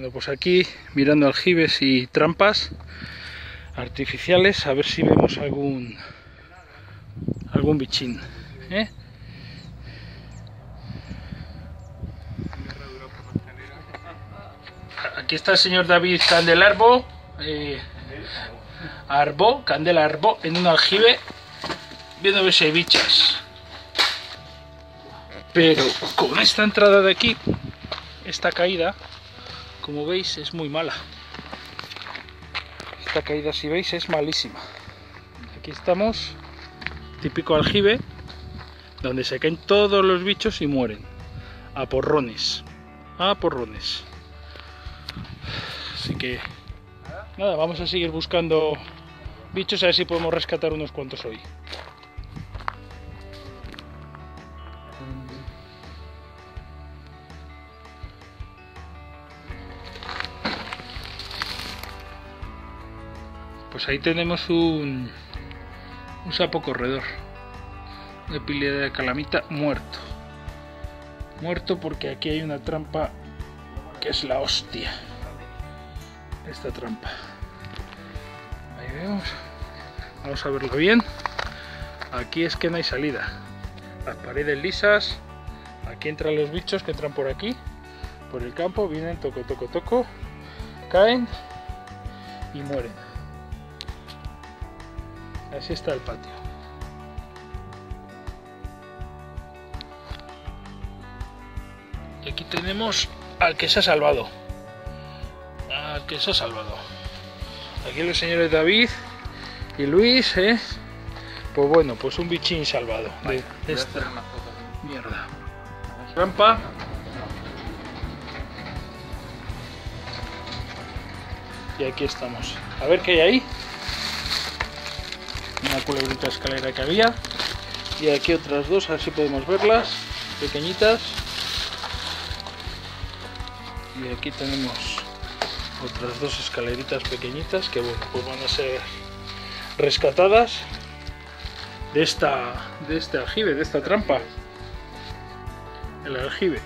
Bueno, pues aquí mirando aljibes y trampas artificiales, a ver si vemos algún bichín, ¿eh? Aquí está el señor David Candelarbo, Candelarbo, en un aljibe, viendo a ver si hay bichas. Pero con esta entrada de aquí, esta caída, como veis, es muy mala. Esta caída, si veis, es malísima. Aquí estamos, típico aljibe, donde se caen todos los bichos y mueren. A porrones. A porrones. Así que, nada, vamos a seguir buscando bichos, a ver si podemos rescatar unos cuantos hoy. Pues ahí tenemos un sapo corredor de Epilea de calamita muerto. Muerto porque aquí hay una trampa que es la hostia. Esta trampa. Ahí vemos. Vamos a verlo bien. Aquí es que no hay salida. Las paredes lisas. Aquí entran los bichos que entran por aquí. Por el campo. Vienen, toco. Caen y mueren. Así está el patio. Y aquí tenemos al que se ha salvado. Al que se ha salvado. Aquí los señores David y Luis, pues bueno, pues un bichín salvado de esta mierda. Trampa. Y aquí estamos. A ver qué hay ahí. Una culebrita escalera que había, y aquí otras dos, a ver si podemos verlas, pequeñitas, y aquí tenemos otras dos escaleritas pequeñitas que bueno, pues van a ser rescatadas de este aljibe, de esta trampa, el aljibe.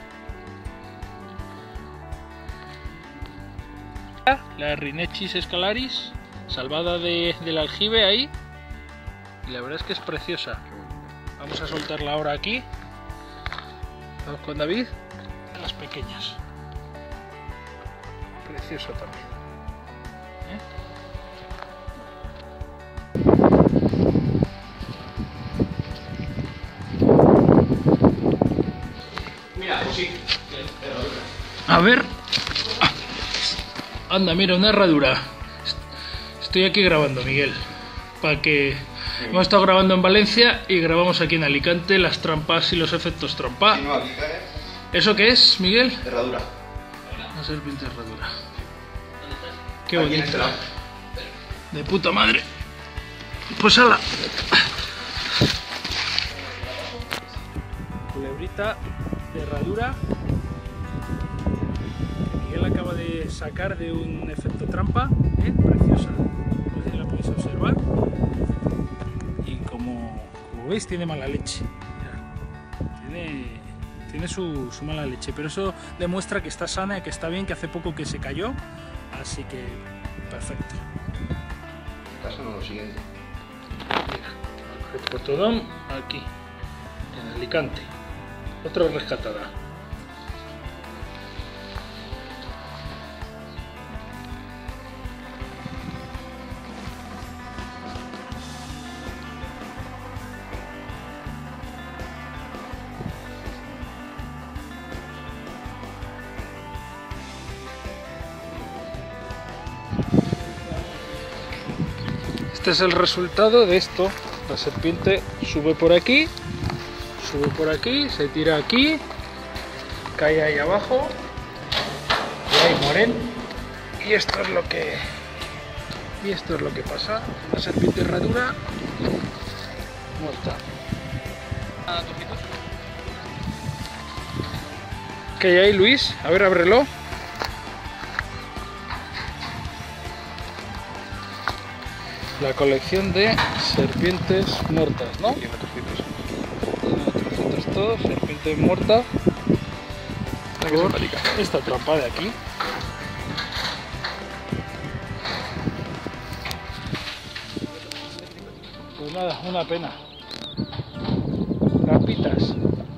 La Rhinechis scalaris, salvada del aljibe ahí. Y la verdad es que es preciosa. Vamos a soltarla ahora aquí. Vamos con David. Las pequeñas. Preciosa también. Mira, sí. A ver. Anda, mira, una herradura. Estoy aquí grabando, Miguel. Para que... Hemos estado grabando en Valencia y grabamos aquí en Alicante las trampas y los efectos trampa. ¿Eso qué es, Miguel? Herradura. Una serpiente herradura. Qué bonita. De puta madre. Pues ala. Culebrita de herradura que Miguel acaba de sacar de un efecto trampa, preciosa. Pues la podéis observar. Y como veis, tiene mala leche. Tiene su mala leche, pero eso demuestra que está sana y que está bien, que hace poco que se cayó, así que perfecto. Caso no lo siguiente. El Portodón aquí, en Alicante. Otra rescatada. Este es el resultado de esto. La serpiente sube por aquí, se tira aquí, cae ahí abajo y ahí mueren. Y esto es lo que pasa. La serpiente herradura muerta. ¿Qué hay ahí, Luis? A ver, ábrelo. La colección de serpientes muertas, ¿no? Tiene trocitos todos, serpiente muerta. Por esta trampa de aquí. Pues nada, una pena. Trampitas.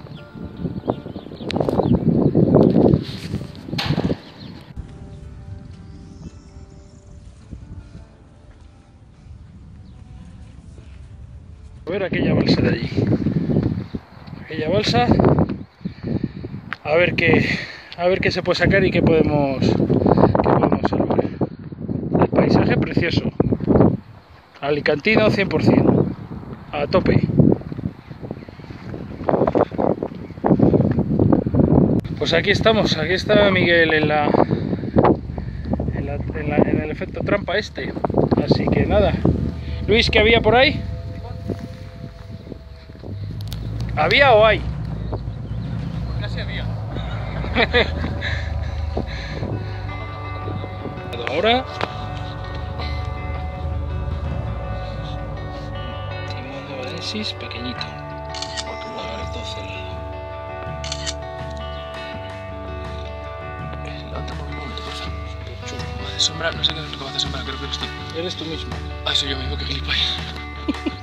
A ver aquella balsa de allí. Aquella balsa. A ver qué se puede sacar y qué podemos salvar. El paisaje precioso. Alicantino 100%. A tope. Pues aquí estamos, aquí está Miguel en el efecto trampa este. Así que nada. Luis, ¿qué había por ahí? ¿Había o hay? Casi había. Ahora timón de Valensis pequeñito. A ver, 12 al lado. Levanta un momento, cosa. Chulo. Sombra, no sé qué es lo que va a hacer sombra, creo que eres tú. Eres tú mismo. Ah, soy yo mismo, que gilipollas.